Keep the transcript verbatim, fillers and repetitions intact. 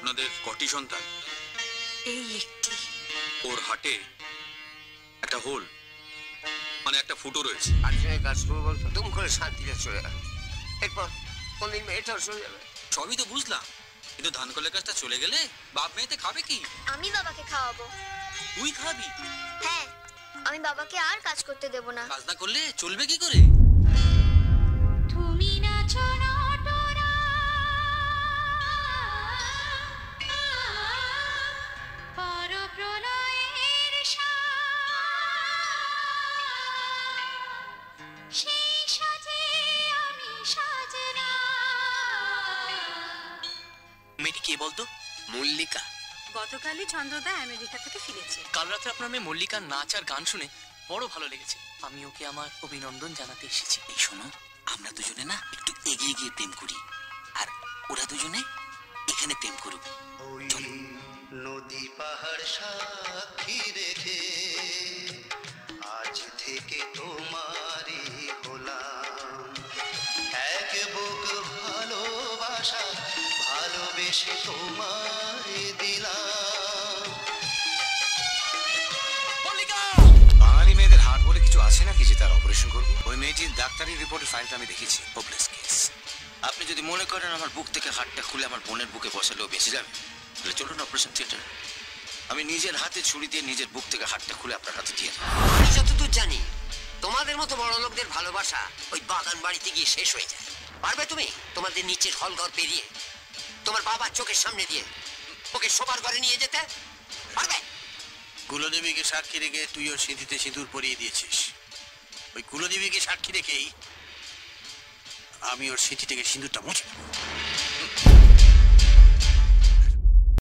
আপনাদের কটি সন্তান? এই একটি। ওর হাটে একটা হোল, মানে একটা ফুটো রয়েছে। আর কাজ করবো বলতো, দুম করে শান্তিতে চলে যাবে। এরপর কোনদিন মেয়েটাও চলে যাবে। সবই তো বুঝলাম, কিন্তু ধান কলের কাজটা চলে গেলে বাপ মেয়েতে খাবে কি? আমি বাবাকে খাওয়াবো। তুই খাবি? হ্যাঁ, আমি বাবাকে আর কাজ করতে দেব না। কাজ না করলে চলবে কি করে? তুমি নাচো নটরা, পরপ্রলয়ের সেই সাজে আমি সাজনা। মেয়েটি কে বলতো? মল্লিকা। গতকালই চন্দ্রদা আমেরিকা থেকে ফিরেছে। কাল রাতে আপনার মেয়ে মল্লিকার নাচ আর গান শুনে বড় ভালো লেগেছে। আমি ওকে আমার অভিনন্দন জানাতে এসেছি। এই শোনো, আমরা দুজনে না একটু এগিয়ে গিয়ে প্রেম করি, আর ওরা দুজনে এখানে প্রেম করুক। নদী পাহাড় সাক্ষী রেখে আজ থেকে তোমারই হলাম, এক বুক ভালোবাসা ভালোবেসে তোমায় দিলাম। বাঙালি মেয়েদের হার্ট বলে কিছু আছে নাকি যে তার অপারেশন করবো? ওই মেয়েটির ডাক্তারি রিপোর্টের ফাইলটা আমি দেখেছি। Hopeless case. আপনি যদি মনে করেন আমার বুক থেকে হাড়টা খুলে আমার বোনের বুকে বসালেও বেঁচে যাবে, তাহলে চলুন অপারেশন থিয়েটার। আমি নিজের হাতে ছুরি দিয়ে নিজের বুক থেকে হাড়টা খুলে আপনার হাতে দিয়ে দেবো। আমি যতদূর জানি তোমাদের মতো বড় লোকদের ভালোবাসা ওই বাগান বাড়িতে গিয়ে শেষ হয়ে যায়। পারবে তুমি তোমাদের নিচের হল ঘর পেরিয়ে তোমার বাবার চোখের সামনে দিয়ে ওকে শোবার ঘরে নিয়ে যেতে পারবে? কুলদেবীকে সাক্ষী রেখে তুই ওর সিঁথিতে সিঁদুর পরিয়ে দিয়েছিস। ওই কুলদেবীকে সাক্ষী রেখেই আমি ওর সিঁথি থেকে সিঁদুরটা মুছে দেবো।